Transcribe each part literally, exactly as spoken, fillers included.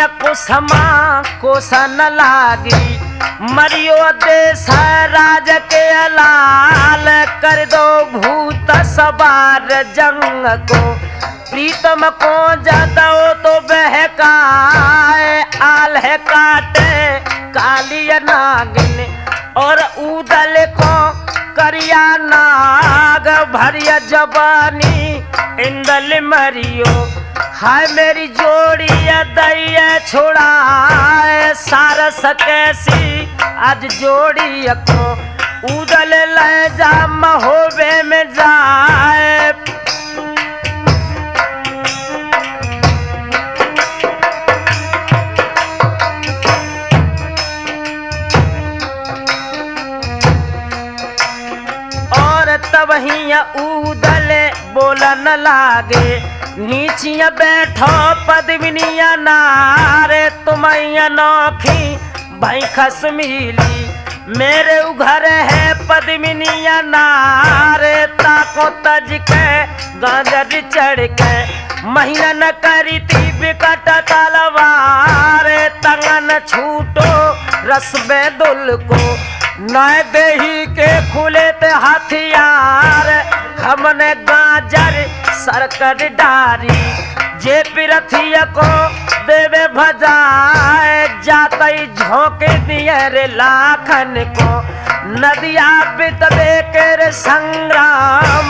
कुसमा कोसन लागी मरियो देश राज के लाल कर दो भूत सवार जंग को प्रीतम को जदो तो बहकाए आल है काटे काली नागिन और उदल को करिया नाग भरिया जवानी इंदल मरियो हाय मेरी जोड़ी दैया छोड़ाए सारस कैसी आज जोड़ी को उदल ले जा महोबे में जाए और तब ही उदल बोलन लागे नीचिया बैठो पद्मिनिया नारे तुम्हें नौखी भाई खसमीली मेरे घर है पद्मिनिया नारे ताको तज के गाजर चढ़ के महीना न करी थी बिकट तलवार तंगन छूटो रसबे दुल को नए देही के खुले ते हथियार हमने गाजर सरकर डारी जे पिरथिया को देवे भजाए जाते झोंके दिए रे लाखन को नदिया बितबे के रे संग्राम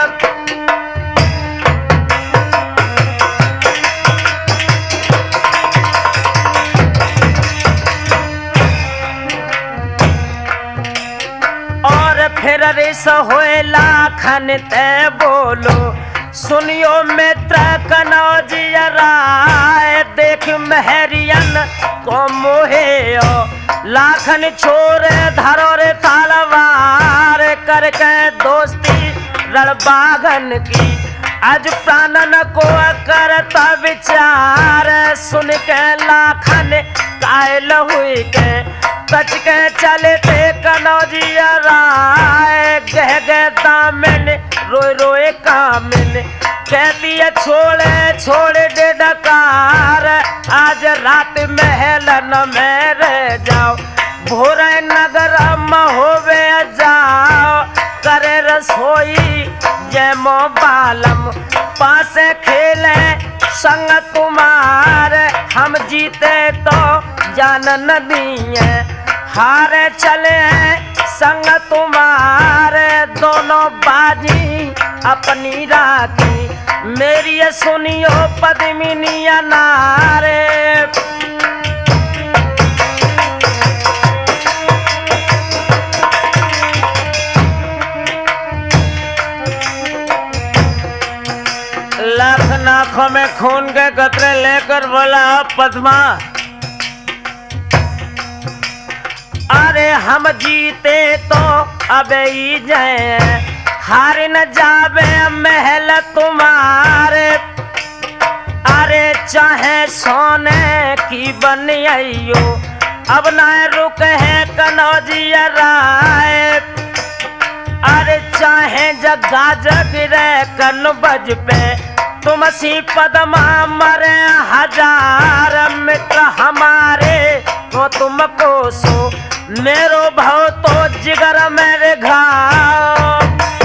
और फिर रेस होए लाखन ते बोलो सुनियो मित्र कनौजिया राय देख महरियन को मोहेयो लाखन छोर धरो रे तलवार करके दोस्ती रणबागन की आज प्राणन को करता विचार सुन के लाखन कायल हुई के सच के चले थे कनौजिया राय गह गह दामन रोए रोए कामिन कहती है छोड़े छोड़े दे डकार आज रात महलन में रह जाओ भोर नगर महोबे जाओ करे रसोई जयमो बालम पास खेले संग तुम्हार हम जीते तो जान नदिए हारे चले संग तुम्हारे दोनों बाजी अपनी राखी मेरी सुनियो पद्मिनिया नारे लाख नाखों में खून के कतरे लेकर बोला पद्मा अरे हम जीते तो अब ही जाए हार न जावे महल तुम्हारे अरे चाहे सोने की बन आइयो अब ना रुक है कनौजिया राय अरे चाहे जगा जग रे कन बज पे तुम सी पदमा मरे हजार मित्र हमारे तो तुमको सो मेरो भाव तो जिगर मेरे घाव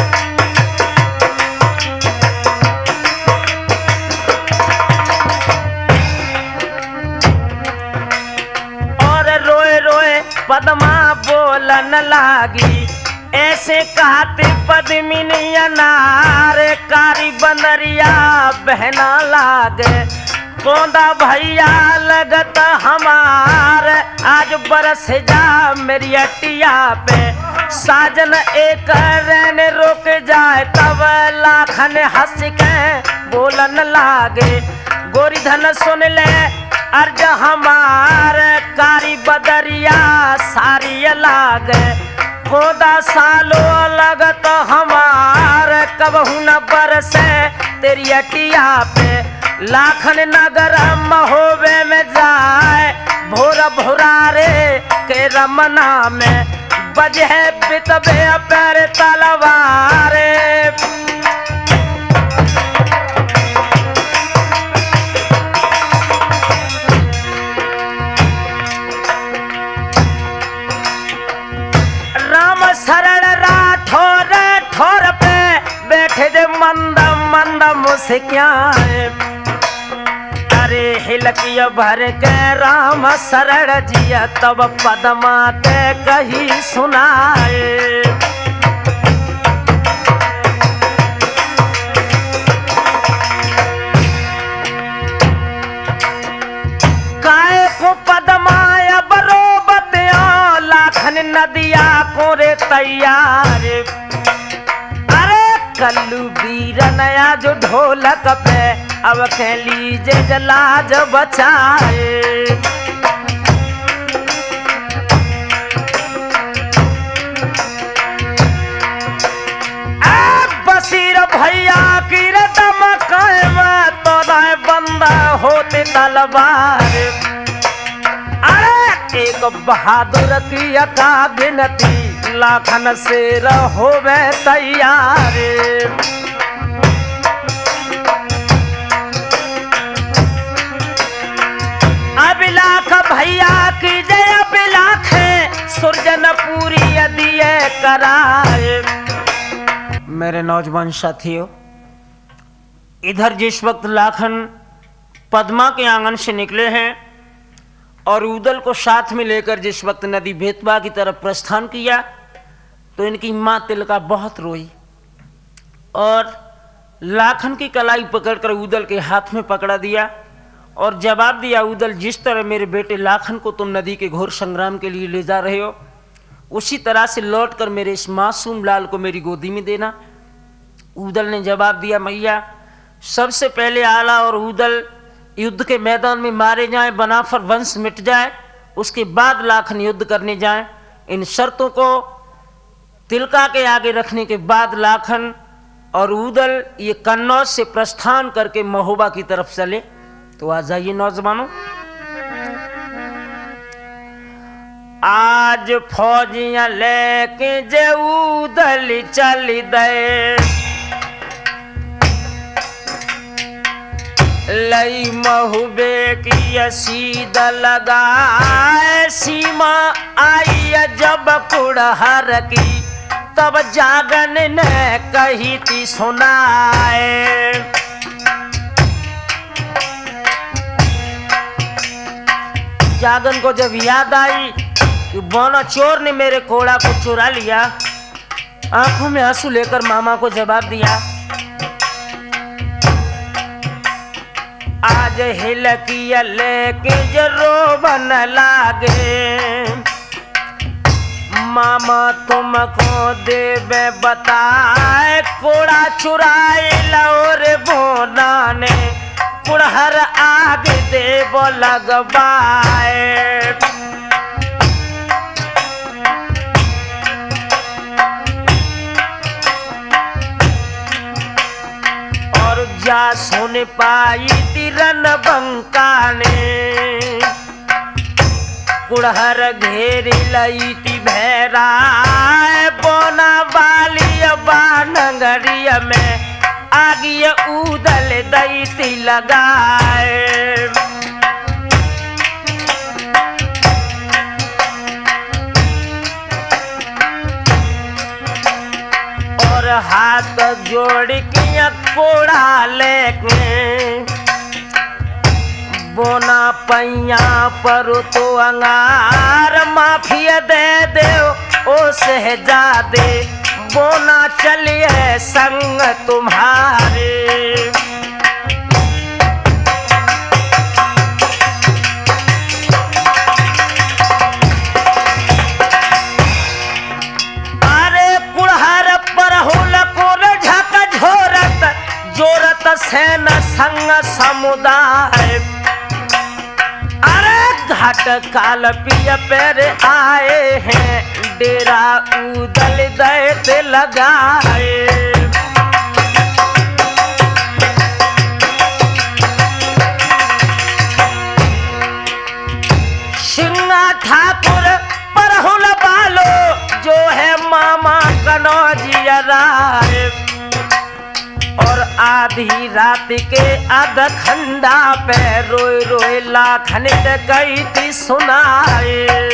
और रोए रोए पद्मा बोलन लागी ऐसे कहते पद्मिनिया नारे कारी बनरिया बहना लागे कोंदा भैया लगत हमार आज बरस जा मेरी अटिया पे साजन एक रैन रुक जाए तब लाखन हंस के बोलन लागे गोरी धन सुन ले अर्ज हमार कारी बदरिया सारी लागे खोदा सालो लगत हमार कबहू न बरसे तेरी अटिया पे लाखन नगर महोबे में जाए भोर भोरारे के रमना में बजे बितबे पैर तलवारे से क्या है। अरे हिलकिया भर के राम शरण जिया तब पदमा ते कही सुनाए। काय को पदमाया बरोबत लाखन नदिया को रे तैयार। अरे कल्लू वीर नया जो ढोलक पे अब कह लीजे जलाज बचाए। बसीर भैया की रदम कायम तो दाए बंदा होते तलवार। अरे एक बहादुर की अका गिनती लाखन से रहोवे तैयार। अबिलाख भैया की जय अबिलाख सुरजन पूरी दिए कराए। मेरे नौजवान साथियों, इधर जिस वक्त लाखन पद्मा के आंगन से निकले हैं और उदल को साथ में लेकर जिस वक्त नदी बेतवा की तरफ प्रस्थान किया तो इनकी माँ तिलका बहुत रोई और लाखन की कलाई पकड़कर उदल के हाथ में पकड़ा दिया और जवाब दिया, उदल जिस तरह मेरे बेटे लाखन को तुम नदी के घोर संग्राम के लिए ले जा रहे हो उसी तरह से लौटकर मेरे इस मासूम लाल को मेरी गोदी में देना। उदल ने जवाब दिया, मैया सबसे पहले आला और उदल युद्ध के मैदान में मारे जाएं, बनाफर वंश मिट जाए, उसके बाद लाखन युद्ध करने जाएं। इन शर्तों को तिलका के आगे रखने के बाद लाखन और उदल ये कन्नौज से प्रस्थान करके महोबा की तरफ चले। तो आ जाइए नौजवानों, आज फौजियां लेके जे उदल चल दे, लई महुबे की सीध लगाए, सीमा आई जब कुड़हर की तब जागन ने कही थी सुनाए। जागन को जब याद आई कि बोना चोर ने मेरे कोड़ा को चुरा लिया, आंखों में आंसू लेकर मामा को जवाब दिया, आज हिलकिया लेके जरो बन लागे, मामा तुमको देवे बताए, कोड़ा चुराए लौर बोना ने कुड़हर आग देव लगवाए। और जा सुन पाई तिरन बंका ने, कुड़हर घेरी लई ती भैरा, बोना वाली बानगरिया में आगिया उदल दैती लगाए। और हाथ जोड़ के कोड़ा लेके बोना पैया पर तो अंगार, माफिया दे दे ओ सहजादे, बोना चलिए संग तुम्हारे। अरे कुड़हर पर हुल कोर झक झोरत, जोरत सेन संग समुदाय। अरे घाट काल पिया पैर आए हैं, डेरा उदल दैत लगाए। सिंगा ठाकुर परहुल बालो जो है मामा कनौजिया राय, और आधी रात के अधखंडा पे रोए रोए लाखन गई थी सुनाए।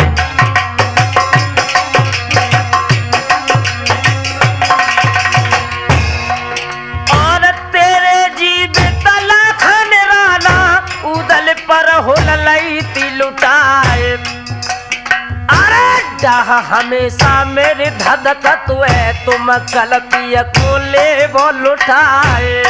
और तेरे जी हमेशा मेरे धधकत है, तुम कलपिया को ले वो लुटाए।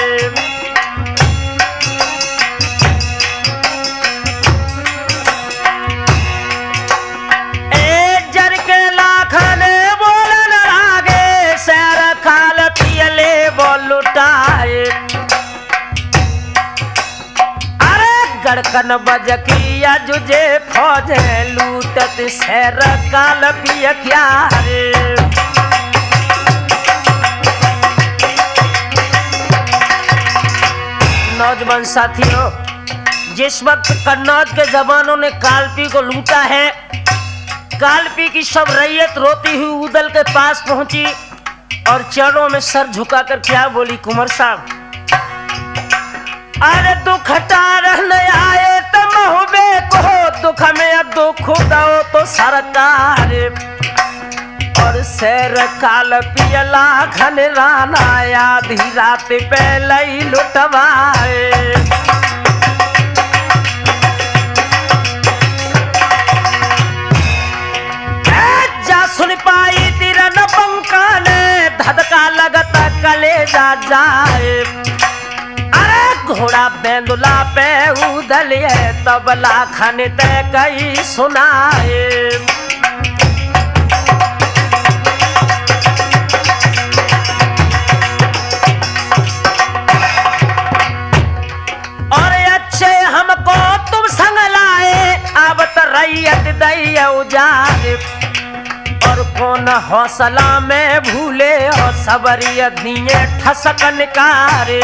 ए जर के लाखन बोलन आगे, सैर काल पिया ले वो लुटाए। गड़कन बजकिया जुझे फौज लूटत, सैर काल पिया क्या रे। नौजवान साथियों, जिस वक्त कन्नौज के जवानों ने कालपी को लूटा है, कालपी की सब रैयत रोती हुई उदल के पास पहुंची और चरणों में सर झुकाकर क्या बोली, कुंवर साहब अरे दुख टारन आए तो महुबे को, दुख में अब दुख दो तो सरकार। और सैर काल पियला घन राना, आधी रात पहले ही लुटवाए। जा सुन पाई तिरन पंका ने, धधका लगता कलेजा जाए। घोड़ा बेंदुला पे उदल है, तबला खन ते कई सुनाए। और अच्छे हमको तुम संग लाए, अब तो रैयत दैया उजाड़। और कौन हौसला में भूले, और सबरिया दिए ठसक निकारे।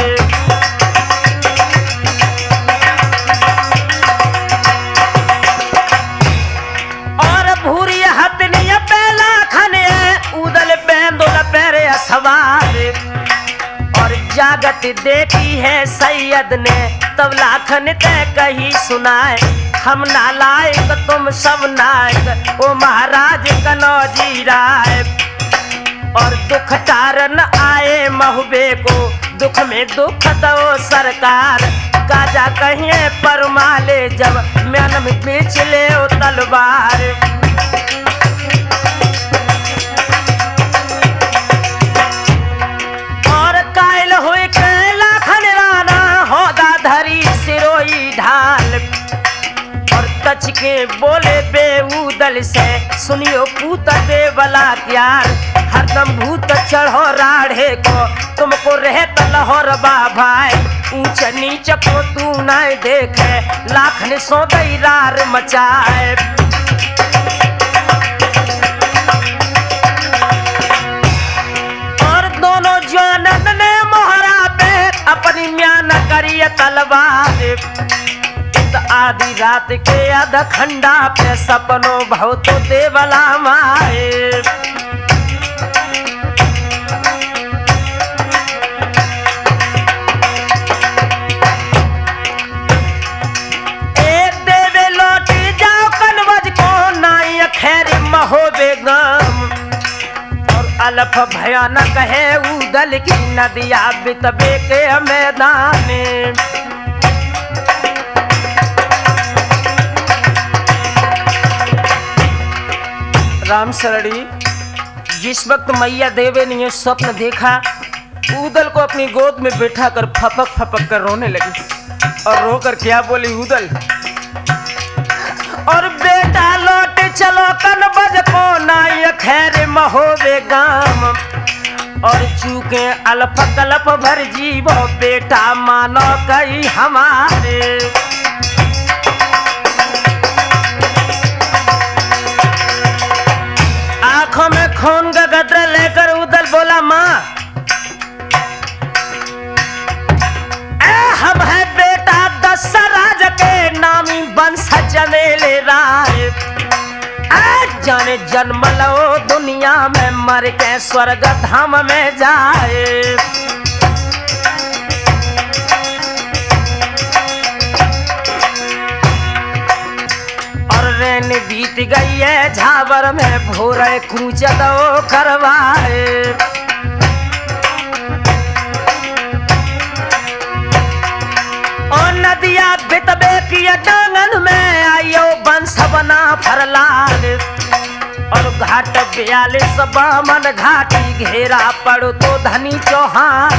सवार और जागत देखी है सैयद ने, तब लाखन तय कही सुनाए। हम नालायक तुम सब नायक, ओ महाराज कनौजी राय। और दुख टारन आए महुबे को, दुख में दुख दो सरकार। गाजा कहिए पर माले, जब म्यान में बेच ले ओ तलवार। कच के बोले बेउदल से, सुनियो पूत देवला प्यार। हरदम भूत चढ़ो राढ़े को, तुमको रहत लहर बाभाई। ऊंच नीच को तू न देखे, लाख ने सो गई रार मचाए। और दोनों जानन ने मोहरा पे, अपनी म्यान करिए तलवार। आधी रात के आधा खंडा पे, सपनों बहुत देवला माए। ए देवे लौटी जाओ कनवज को, नाई खैर महोबे गम। और अलफ भयानक है उदल की नदिया, बितबे के मैदान। राम सरड़ी, जिस वक्त मैया देवे ने यह स्वप्न देखा, उदल को अपनी गोद में बैठा कर फपक फपक कर रोने लगी। और रोकर क्या बोली उदल, और बेटा लौट चलो कनबज को, नाई खैर महोबे गाम। और चूके अल्प कल्प भर जीवो, बेटा मानो कई हमारे। आंखों में खून का कतरा लेकर उदल बोला, माँ हम है बेटा दशराज के नामी वंश जनेले राय। जाने जन्म लो दुनिया में, मर के स्वर्ग धाम में जाए। और रेन बीत गई है झावर में, भोरे कूच दो करवाए। और नदिया बितबे की डांगन में, आयो बंस बना फरलाल। और घाट बयालीस बामन घाटी घेरा पड़ो तो धनी चौहान।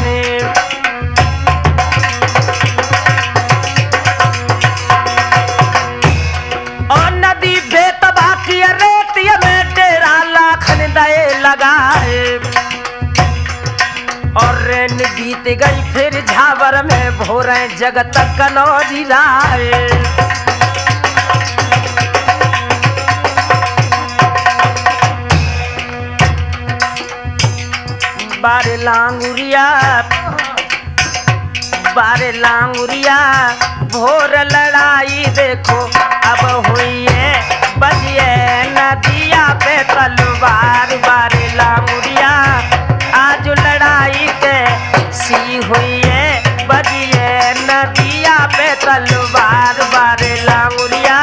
और नदी बेतबा की रेतिया में डेरा लाखन दए लगाए। और रेन बीत गई फिर झावर में भोरे जगत कनौजी राय। बारे लांगुरिया बारे लांगुरिया भोर लड़ाई देखो अब हुई है बजिए नदिया पे तलवार। बारे लांगुरिया आज लड़ाई के सी हुई है बजिए नदिया पे तलवार। बारे लांगुरिया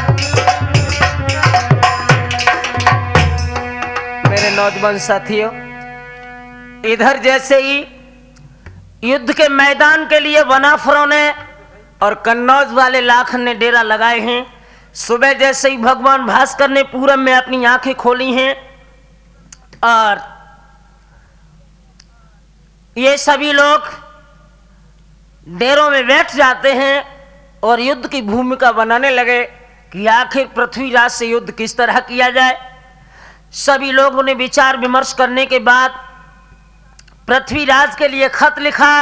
मेरे नौजवान साथियों, इधर जैसे ही युद्ध के मैदान के लिए वनाफरों ने और कन्नौज वाले लाखन ने डेरा लगाए हैं। सुबह जैसे ही भगवान भास्कर ने पूरब में अपनी आंखें खोली हैं और ये सभी लोग डेरों में बैठ जाते हैं और युद्ध की भूमिका बनाने लगे कि आखिर पृथ्वीराज से युद्ध किस तरह किया जाए। सभी लोगों ने विचार विमर्श करने के बाद पृथ्वीराज के लिए खत लिखा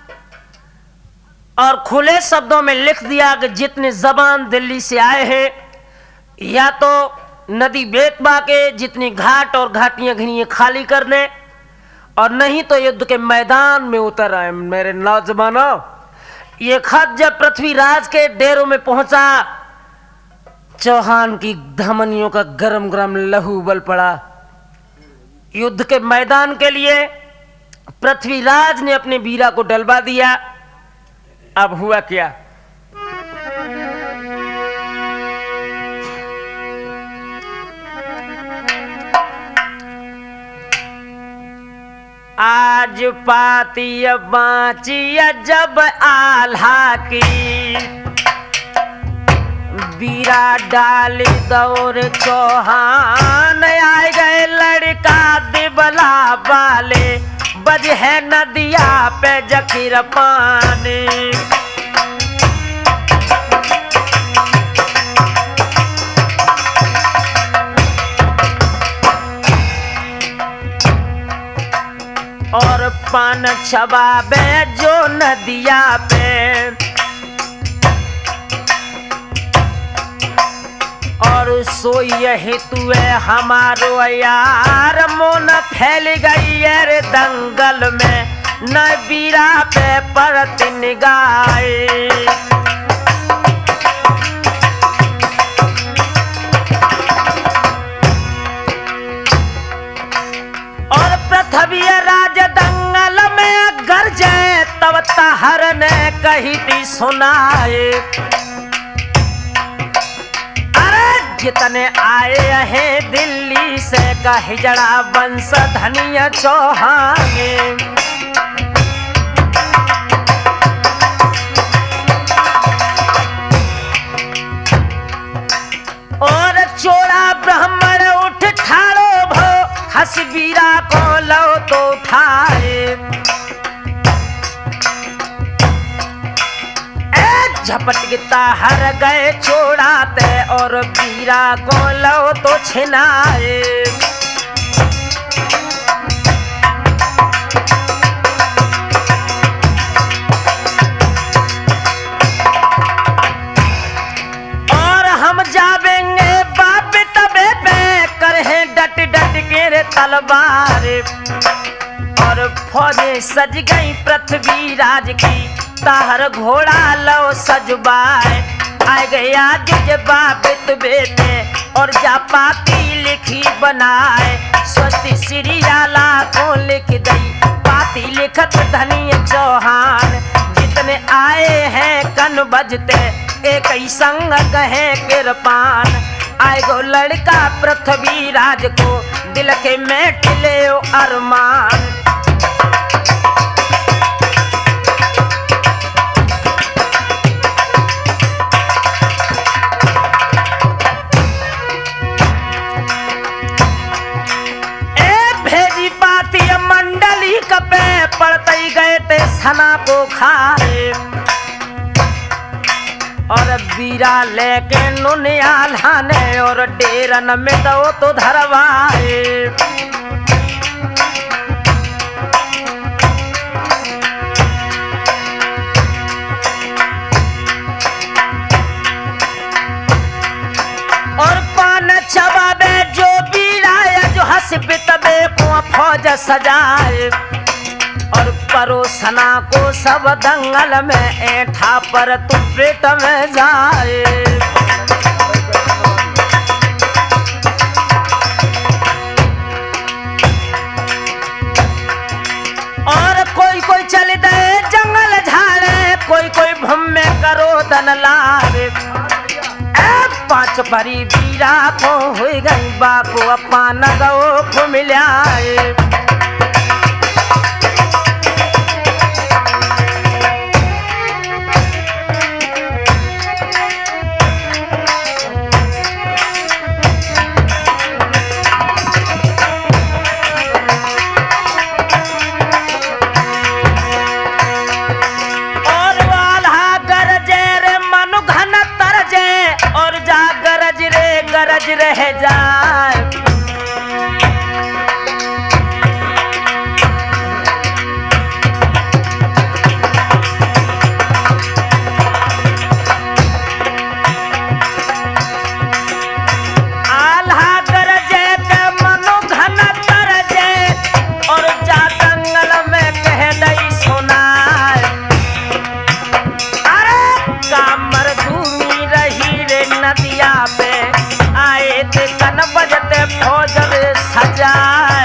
और खुले शब्दों में लिख दिया कि जितने जबान दिल्ली से आए हैं या तो नदी बेतबा के जितनी घाट और घाटियां घिनियां खाली कर दें और नहीं तो युद्ध के मैदान में उतर आए। मेरे नौजवानों, ये खत जब पृथ्वीराज के डेरों में पहुंचा, चौहान की धमनियों का गरम गरम लहू उबल पड़ा। युद्ध के मैदान के लिए पृथ्वीराज ने अपने वीरा को डलवा दिया। अब हुआ क्या? आज पाती बाची जब आल्हा की वीरा डाली दौर चौहान। आए गए लड़का दिबला वाले बज है नदिया पे जखीर पानी। और पान छबाबे जो नदिया पे और सो यही तुए हमारो यार मोन फैल गई रे दंगल में न बीरा पे परत निगाहे। और पृथ्वी राज दंगल में गरजे तब तहर ने कही थी सुनाए। जितने आए हैं दिल्ली से का हिजड़ा वंश धनिया चौहान। और चोड़ा ब्राह्मण उठ ठाड़ो भो हसबीरा को लो तो उठाए। झपट गिता हर गए छोड़ाते और वीरा को लो तो छिनाए। और हम जावेंगे बाप तबे पे करे डट डट के रे तलवार। और फौजें सज गई पृथ्वीराज की ताहर घोड़ा लो सजबाए। आ गया जुज बाबित बेटे और जापाती लिखी बनाए। स्वस्ति श्रीयाला को लिख दई पाती लिखत धनी चौहान। जितने आए हैं कन बजते एक ही संग कहे किरपान। आए गो लड़का पृथ्वीराज को दिल के में टिले अरमान। पड़ते ही गए थे सना को खाए और बीरा लेके नुनियाल हाने और डेरन में दो तो धरवाए। और पान चबाबे जो बीरा जो हंस पितबे को फौज सजाए और परोसना को सब दंगल में ऐठा पर तू पेट में जाए। और कोई कोई चल दे जंगल झाड़े कोई कोई भूमि करो दन लावे। पांच परी बीरा को हुई गई बाको अपान गो को मिलाए। गरज रह जाए आल्हा गरजे के मनो घन तरजे और जा दंगल में कह दई सुनाए। अरे कामर धूमी रही रे नदिया पे आए थे कन बजते फौज सजाए।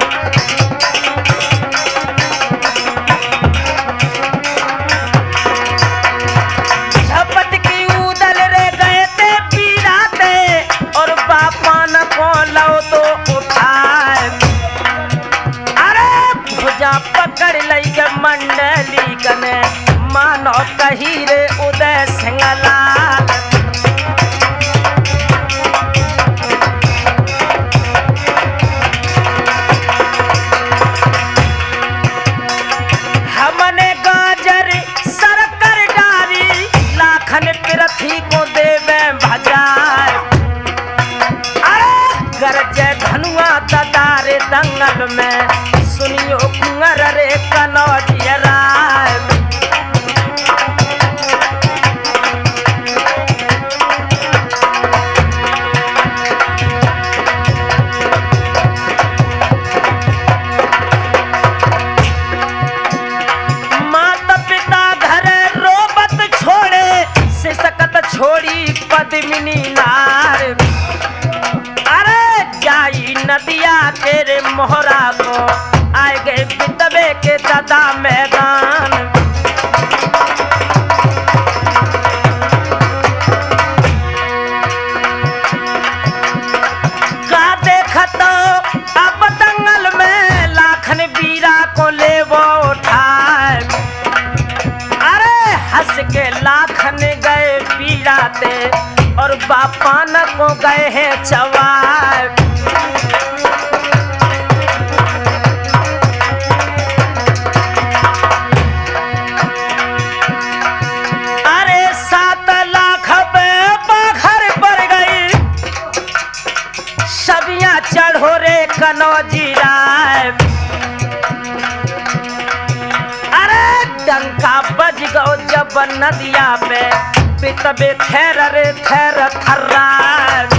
झपट की उदल रे गए थे पीराते और बापान को लो तो उठाए। अरे भुजा पकड़ लई के मंडली कने मानो कही रे उदय सिंगलाल। पृथ्वी को देवे भजाए। अरे गरजे धनुआ तदारे दंगल में सुनियो कुंवर रे कनौजिया राय। माता पिता घर रोबत छोड़े सकत छोड़ी पद्मिनी नार। अरे जाई नदिया तेरे मोहरा को आए गए पितबे के दादा मैदान। का देखत अब दंगल में लाखन बीरा को ले वो उठाए। अरे हंस के लाखन गए पीड़ाते और बापान को गए हैं चवाए। अरे सात लाख पे बाघर पड़ गई सबिया चढ़ो रे कनौजी राय। अरे डंका बज गो जब नदिया पे पितबे खैर रे खैर थर्रा।